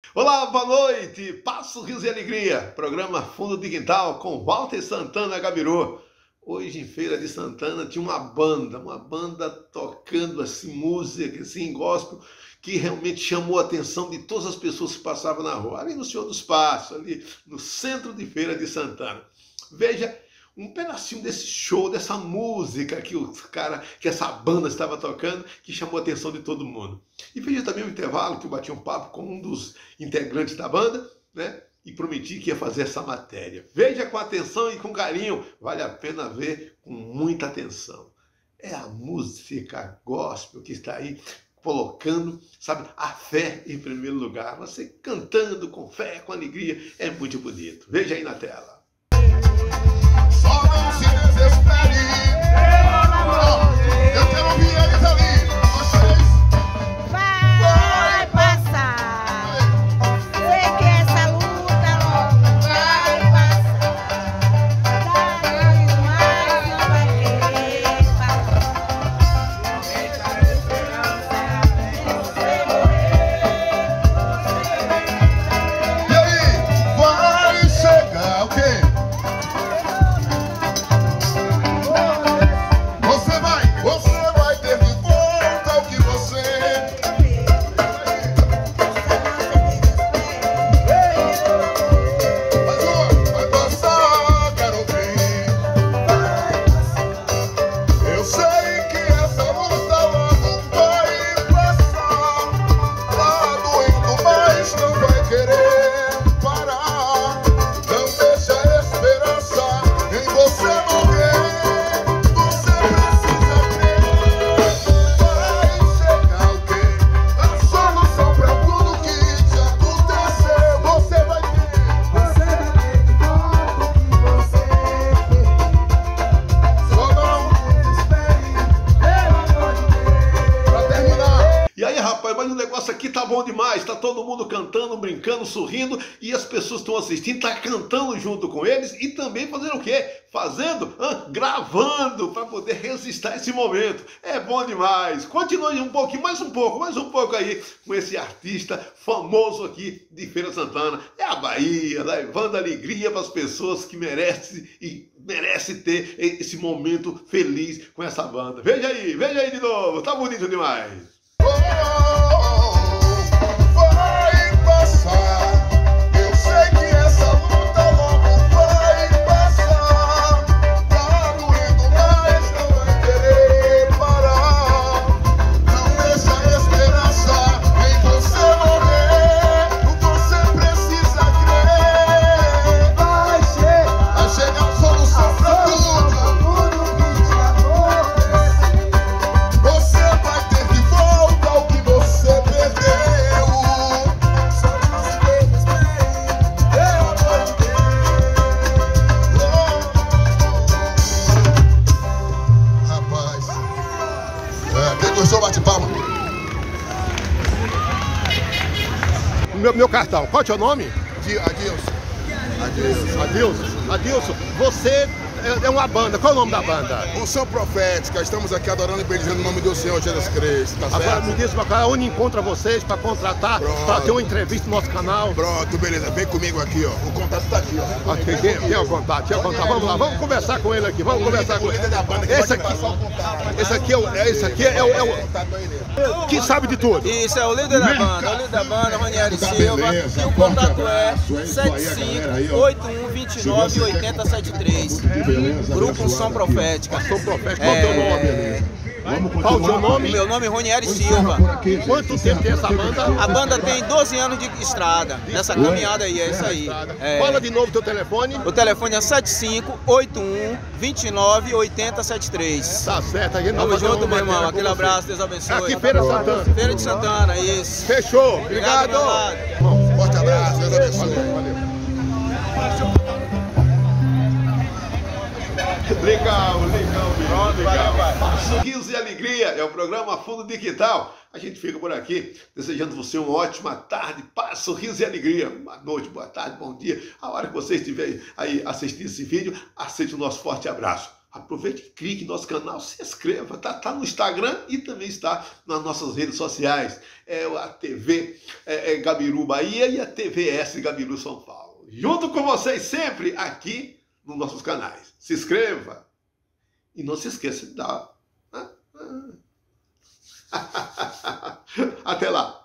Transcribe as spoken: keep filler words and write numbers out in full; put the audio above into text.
Olá, boa noite, Passo Rios e Alegria, programa Fundo de Quintal com Walter Santana Gabiru. Hoje em Feira de Santana tinha uma banda, uma banda tocando assim música, assim gospel, que realmente chamou a atenção de todas as pessoas que passavam na rua, ali no Senhor dos Passos, ali no centro de Feira de Santana. Veja um pedacinho desse show, dessa música que o cara, que essa banda estava tocando, que chamou a atenção de todo mundo. E veja também o intervalo que eu bati um papo com um dos integrantes da banda, né? E prometi que ia fazer essa matéria. Veja com atenção e com carinho, vale a pena ver com muita atenção. É a música gospel que está aí colocando, sabe, a fé em primeiro lugar. Você cantando com fé, com alegria, é muito bonito. Veja aí na tela. Só não se desespere. Eu quero ouvir eles ali. Vocês. Vai passar. Sei que essa luta logo vai passar. Daí mais não vai querer parar. Deixa a esperança você morrer. E aí? Vai chegar o quê? Você vai, você vai ter de volta o que você. Mas ó, vai passar, quero ouvir. Eu sei que essa luta logo vai passar. Tá doendo, mas não vai querer parar. Não deixa a esperança em você morrer. Você precisa crer. Vai chegar o quê? A solução pra tudo que te aconteceu. Você vai ter. Você vai ter de volta o que você perdeu. Só não desespere, pelo amor de Deus. Pra terminar. E aí, rapaz, mas o negócio aqui tá bom demais, tá todo mundo cantando, brincando, sorrindo, e as pessoas estão assistindo, tá cantando junto com eles e também fazendo o quê? Fazendo, hã? Gravando, para poder registrar esse momento. É bom demais. Continue um pouquinho, mais um pouco, mais um pouco aí com esse artista famoso aqui de Feira Santana. É a Bahia, levando alegria para as pessoas que merecem e merece ter esse momento feliz com essa banda. Veja aí, veja aí de novo, tá bonito demais. Vai passar. Eu sei que essa luta logo vai passar. Tá doendo, mas não vai querer parar. Não deixa a esperança em você morrer. Você precisa crer. Vai chegar, vai chegar a solução pra tudo. Você vai ter de volta o que você perdeu. Só não se desespere, pelo amor de Deus. Rapaz, é, quem gostou, bate palma. Meu, meu cartão, qual é o teu nome? Di- Adilson. Adilson. Adilson. Adilson, você é, é uma banda, qual é o nome da banda? Unção profética, estamos aqui adorando e bendizendo o nome do Senhor Jesus Cristo, tá Agora certo? me diz uma coisa, onde encontra vocês para contratar, Pronto. para ter uma entrevista no nosso canal? Pronto, beleza, vem comigo aqui, ó. O contato tá aqui, ó. Aqui, tem, tem o contato, tem o contato. Vamos lá, vamos conversar com ele aqui, vamos conversar com O líder ele. da banda que Esse pode aqui, passar o contato. esse aqui é o, esse aqui é o, é o Contato aí dele. que sabe de tudo. Isso, é o líder da banda, o líder da banda, Ranieri Tá Silva. beleza, E o forte contato é abraço, é isso aí, a sete cinco galera aí, ó. oito um dois nove oito zero sete três. Grupo Unção Profética. Sou profeta, qual é o teu nome? É, Qual o teu nome? meu nome é Ranieri Silva. Quanto tempo tem essa banda? A banda tem doze anos de estrada, nessa caminhada aí, é isso aí. É. Fala de novo teu telefone. O telefone é sete cinco oito um dois nove oito zero sete três. Tá certo, a gente vai Tamo fazer junto, uma meu irmão. matéria com Aquele você. abraço, Deus abençoe. Aqui, Feira Santana. Feira de Santana, isso. Fechou, Obrigado, obrigado. meu lado. Forte abraço, Deus abençoe. Legal, legal, legal, legal. Sorriso e alegria é o programa Fundo de Quintal. A gente fica por aqui desejando você uma ótima tarde, paz, sorriso e alegria. Boa noite, boa tarde, bom dia. A hora que você estiver aí assistindo esse vídeo, aceite o nosso forte abraço. Aproveite e clique no nosso canal, se inscreva, tá, tá no Instagram e também está nas nossas redes sociais. É a T V é, é Gabiru Bahia e a T V S Gabiru São Paulo. Junto com vocês sempre aqui nos nossos canais. Se inscreva e não se esqueça de dar. Até lá!